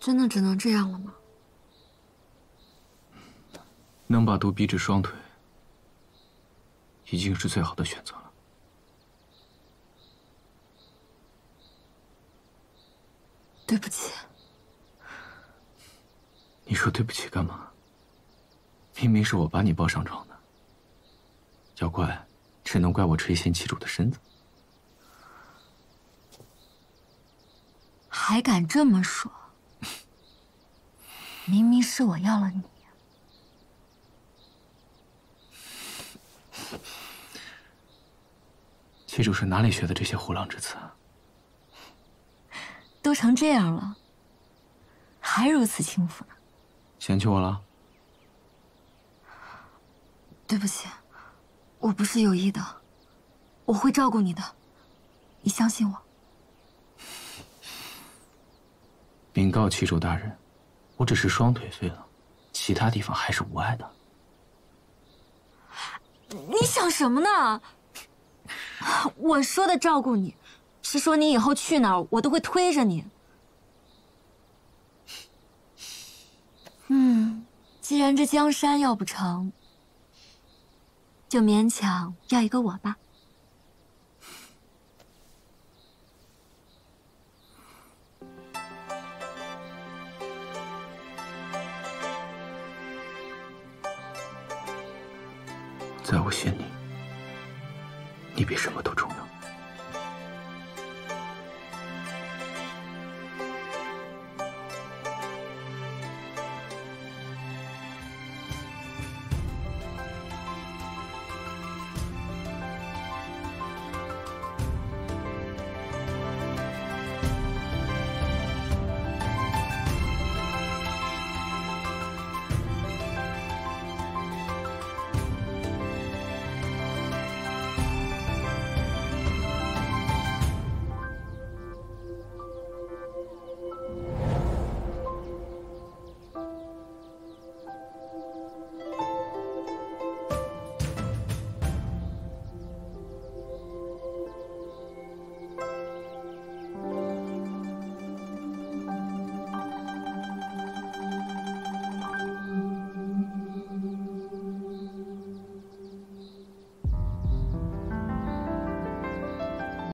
真的只能这样了吗？ 能把毒逼至双腿，已经是最好的选择了。 对不起。 你说对不起干嘛？明明是我把你抱上床的，要怪只能怪我垂涎其主的身子。 还敢这么说？明明是我要了你。 其主是哪里学的这些虎狼之词啊？ 都成这样了，还如此轻浮呢？ 嫌弃我了？ 对不起，我不是有意的，我会照顾你的，你相信我。 禀告其主大人，我只是双腿废了，其他地方还是无碍的。 你想什么呢？我说的照顾你，是说你以后去哪儿，我都会推着你。既然这江山要不成，就勉强要一个我吧。 在我心里，你比什么都重要。